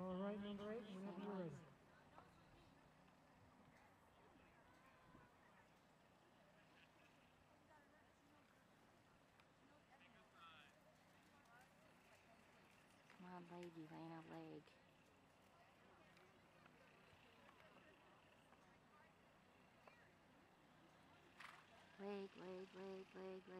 All right, number 8, whenever Same you're one. ready. Come on, lady, laying a leg. Leg, leg, leg, leg,